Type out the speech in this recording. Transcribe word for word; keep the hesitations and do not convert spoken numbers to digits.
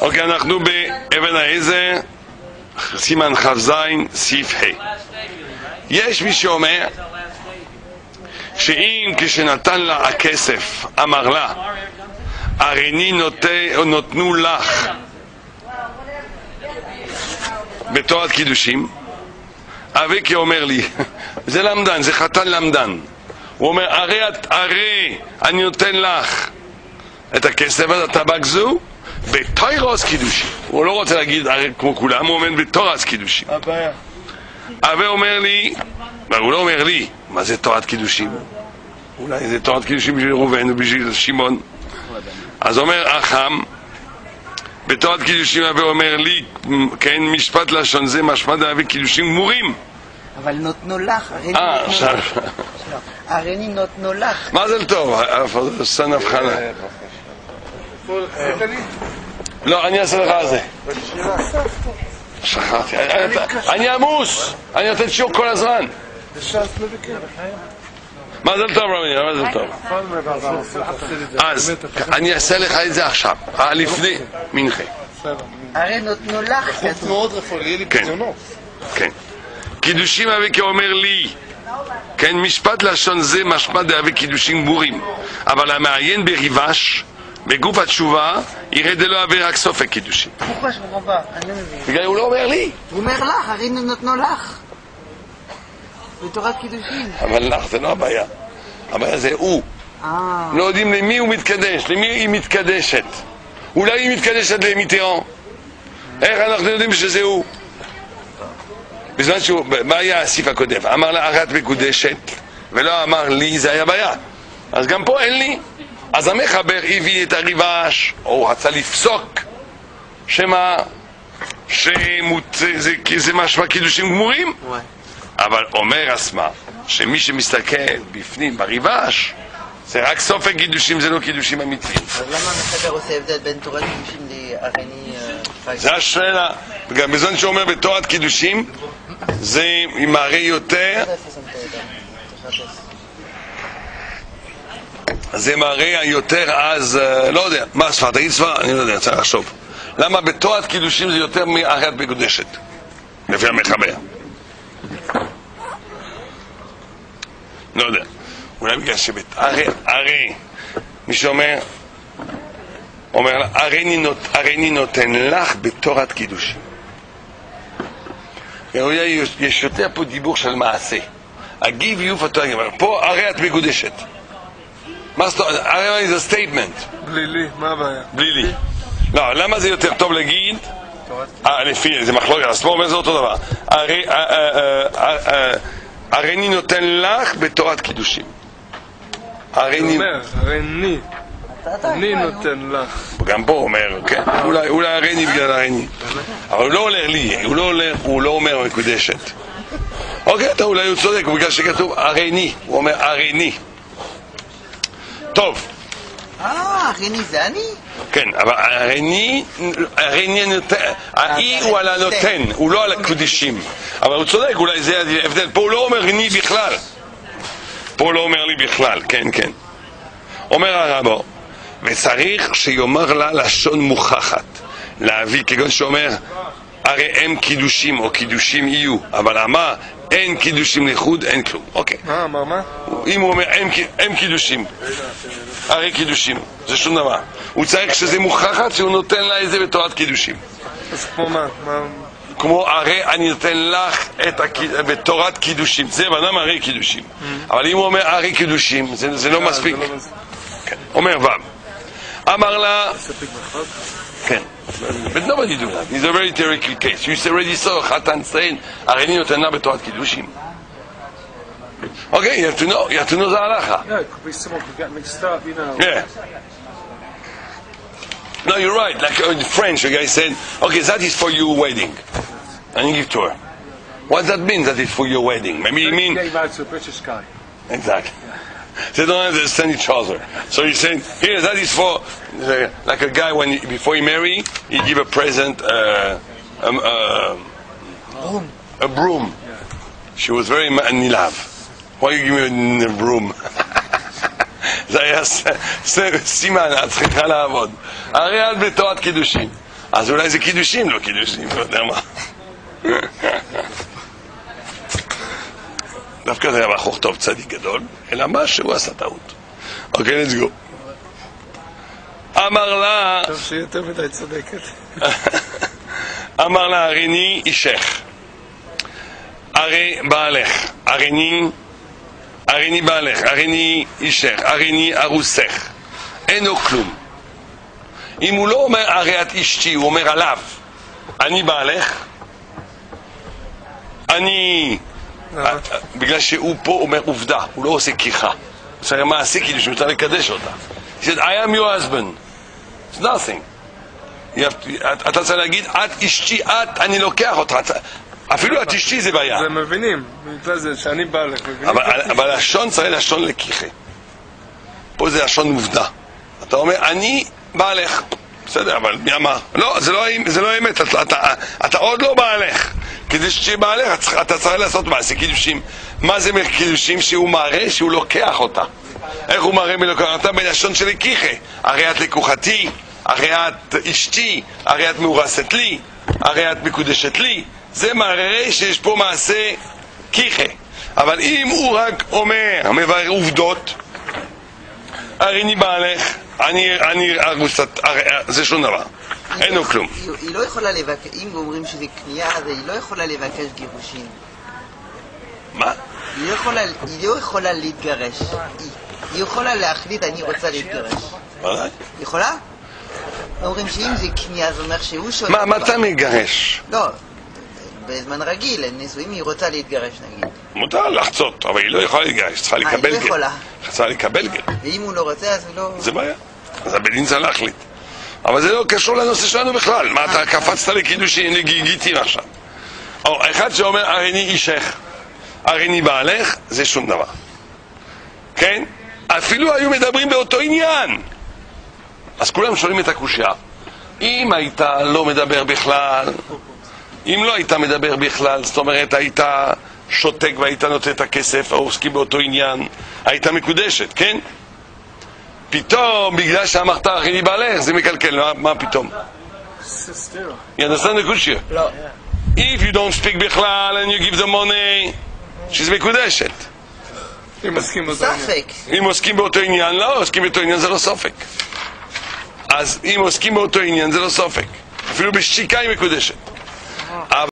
אוקיי, אנחנו באבן העזר, סימן חזין, סעיף ה'. יש מי שאומר שאם כשנתן לה הכסף אמר לה הריני נותנו לך בתורת קידושים, אביקי אומר לי, זה למדן, זה חתן למדן, הוא אומר הרי, הרי אני נותן לך את הכסף, הטבק זו בתורת קידושים. הוא לא רוצה להגיד הרי כמו כולם, הוא אומר בתורת קידושים. אבי אומר לי, הוא לא אומר לי מה זה תורת קידושים, אולי זה תורת קידושים בשביל ראובן ובשביל שמעון. אז אומר החם בתורת קידושים, אבי אומר לי, כן, משפט לשון זה משמע דאבי קידושים גמורים. אבל נותנו לך, הריני נותנו לך. מה זה טוב? עושה נבחנה. לא, אני אעשה לך על זה. שכחתי, אני עמוס, אני נותן שיעור כל הזמן. מה זה טוב רבי? מה זה טוב? אז אני אעשה לך את זה עכשיו, לפני מנחה. הרי נותנו לך. כן, כן. קידושים אבי כאומר לי, כן, משפט לשון זה משמע דאבי קידושים גמורים, אבל המעיין בריבש בגוף התשובה ירד אלו אבי רק סופק קידושים. בגלל הוא לא אומר לי, הוא אומר לך, הרי נתנו לך בתורת קידושים. אבל לך זה לא הבעיה, הבעיה זה הוא. לא יודעים למי הוא מתקדש, למי היא מתקדשת. אולי היא מתקדשת למיטרן, איך אנחנו יודעים שזה הוא? בזמן שהוא, מה היה הסעיף הקודם? אמר לה הרי את מקודשת ולא אמר לי, זה היה בעיה. אז גם פה אין לי. אז המחבר הביא את הריבש, או רצה לפסוק שמה שזה משמע קידושים גמורים, אבל אומר אסמה שמי שמסתכל בפנים בריבש זה רק סופק קידושים, זה לא קידושים אמיתיים. אז למה המחבר עושה הבדל בין תורת קידושים להריני? זה השאלה. גם בזמן שאומר בתורת קידושים זה מראה יותר, זה מראה יותר, אז לא יודע מה ספר, תגיד ספר, אני לא יודע, צריך לחשוב למה בתורת קידושים זה יותר מהרי את מקודשת לפי המחבר. לא יודע, אולי בגלל שבית הרי, הרי מי שאומר אומר לה הרי אני נותן לך בתורת קידושים. יש יותר פה דיבור של מעשה, הגיב יהיו פתוח, פה הרי את מקודשת. מה זאת אומרת? הרי זה סטייטמנט. בלי לי, מה הבעיה? בלי לי. לא, למה זה יותר טוב להגיד? לפי, זה מחלוקת, אז פה אומר זה אותו דבר. הרי אני נותן לך בתורת קידושים. הרי אני... הרי אני. אני נותן לך. גם פה הוא אומר, כן, אולי הרי אני בגלל הרי אני. אבל הוא לא אומר לי, הוא לא אומר מקודשת. אוקיי, אולי הוא צודק, בגלל שכתוב הרי אני, הוא אומר הרי אני. טוב. אה, הריני זה אני? כן, אבל הריני, הריני נותן, האי הוא על הנותן, הוא לא על הקודשים. אבל הוא צודק, אולי זה ההבדל. פה הוא לא אומר אני בכלל. פה הוא לא אומר לי בכלל, כן, כן. אומר הרבו, וצריך שיאמר לה לשון מוכחת, להביא, כגון שאומר, הרי הם קידושים או קידושים יהיו, אבל אמר, אין קידושים לחוד, אין כלום. אוקיי. מה, אמר מה? אם הוא אומר, הם קידושים, הרי קידושים, זה שום דבר. הוא צריך שזה מוכחת שהוא נותן לה איזה בתורת קידושים. אז כמו מה? כמו הרי אני נותן לך בתורת קידושים, זה בנם הרי קידושים. אבל אם הוא אומר הרי קידושים, זה לא מספיק. אומר ו' אמר לה, כן, but nobody do that. It's a very theoretical case. You already saw Khatan saying, הריני נותן לה בתורת קידושים. Okay, you have to know, you have to know the halacha. Yeah, it could be someone could get mixed up, you know. Yeah. No, you're right. Like in French, a guy said, okay, that is for your wedding. And you give to her. What does that mean, that is for your wedding? Maybe you mean... Gave out to a British guy. Exactly. They don't understand each other. So he's saying, here, that is for, uh, like a guy, when he, before he marry, he give a present, uh, um, uh, broom. a broom. Yeah. She was very mad in love. Why you give me a broom? זה היה סימן, את צריכה לעבוד. הרי את בתורת קידושים. אז אולי זה קידושים, לא קידושים, לא יודע מה. דווקא זה היה בחור טוב צדיק גדול, אלא מה שהוא עשה טעות. אוקיי, let's go. אמר לה... טוב שהיא יותר מדי צודקת. אמר לה, הריני אישך, הרי בעלך, הריני, הריני בעלך, הריני אישך, הריני ארוסך. אין לו כלום. אם הוא לא אומר הרי את אשתי, הוא אומר עליו, אני בעלך, אני... בגלל שהוא פה אומר עובדה, הוא לא עושה כיחה. זה הרי מעשי כאילו שהוא רוצה לקדש אותה. He said, I am your husband. It's nothing. אתה צריך להגיד, את אשתי, את, אני לוקח אותך. אפילו את אשתי זה בעיה. זה מבינים, בגלל זה שאני בעלך. אבל לשון צריך לשון לכיחה. פה זה לשון עובדה. אתה אומר, אני בעלך. בסדר, אבל מי אמר? לא, זה לא האמת, אתה עוד לא בעלך. כדי שתהיה בעלך, אתה צריך לעשות מעשה קידושים. מה זה קידושים? שהוא מראה שהוא לוקח אותה. איך הוא מראה מלוקח אותה? בלשון של כיחה. הרי את לקוחתי, הרי את אשתי, הרי את מאורסת לי, הרי את מקודשת לי. זה מראה שיש פה מעשה כיחה. אבל אם הוא רק אומר, מבאר עובדות, הרי אני בעלך, אני ארוסת, זה שום דבר. אין לו כלום. היא לא יכולה לבקש, אם אומרים שזה קנייה, אז היא לא יכולה לבקש גירושין. מה? היא לא יכולה להתגרש. היא יכולה להחליט, אני רוצה להתגרש. ודאי. היא יכולה? אומרים שאם זה קנייה, זה אומר שהוא שואל... מה, מה אתה מגרש? לא, בזמן רגיל, נישואים היא רוצה להתגרש נגיד. מותר לחצות, אבל היא לא יכולה להתגרש, צריכה לקבל גט. היא לא יכולה. צריכה לקבל גט. ואם הוא לא רוצה, אז הוא לא... זה בעיה. אז הבדין צריך להחליט. אבל זה לא קשור לנושא שלנו בכלל. מה, אתה קפצת לקידושין, לגיגיטים עכשיו. או, אחד שאומר, הרי אני אישך, הרי אני בעלך, זה שום דבר. כן? אפילו היו מדברים באותו עניין. אז כולם שואלים את הקושיה. אם היית לא מדבר בכלל, אם לא היית מדבר בכלל, זאת אומרת, היית שותק והיית נותן את הכסף, או עוסקים באותו עניין, היית מקודשת, כן? פתאום, בגלל שאמרת הרי אני בעלך, זה מקלקל, מה, מה פתאום? You understand the question? לא. If you don't speak בכלל and you give the money, she's מקודשת. אם עוסקים באותו עניין. ספק. אם עוסקים באותו עניין, לא, עוסקים באותו עניין זה לא סופק. אז אם עוסקים באותו עניין זה לא סופק. אפילו בשתיקה היא מקודשת.